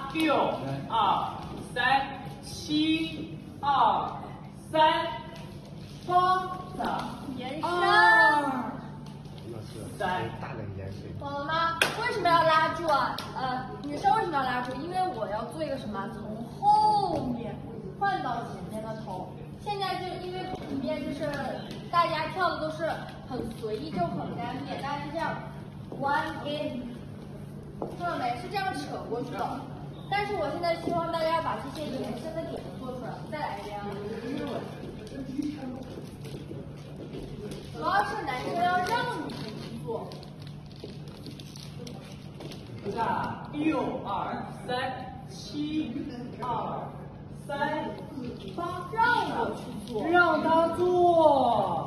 方的延伸。 大的延伸。 懂了吗？为什么要拉住啊？女生为什么要拉住？因为我要做一个什么？从后面换到前面的头。现在就因为普遍就是大家跳的都是很随意，就很干瘪，大家是这样弯 in， 看到没？是这样扯过去的。但是我现在希望大家把这些延伸的点做出来。再来一遍啊！主要是男生要让女生去做。 6、2、3、7、2、3、8， 让我去做， 让他做。